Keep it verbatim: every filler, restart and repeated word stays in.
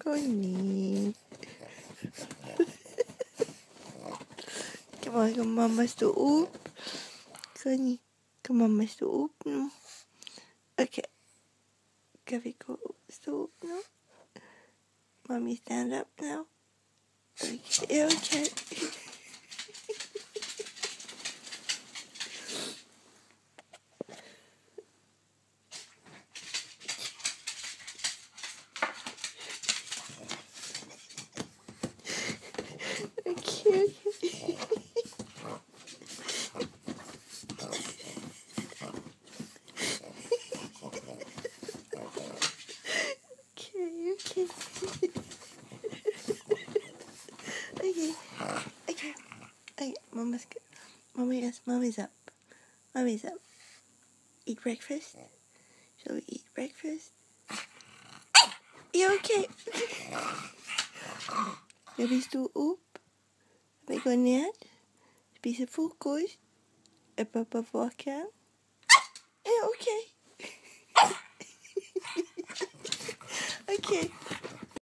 Connie. Kom maar, kom mama stå op. Connie, kom mamma stå op nu. Okay. Kan vi gå stå op nu? Mommy, stand up now. Okay, okay. Okay, okay. Okay, okay. Okay, okay. Okay, Mama's good. Mommy is, Mommy's up. Mommy's up. Eat breakfast? Shall we eat breakfast? Ja, okay. Ska vi stå upp? Ska vi gå ner? Spisa frukost? Är pappa vaken? Ja, okej. Okej.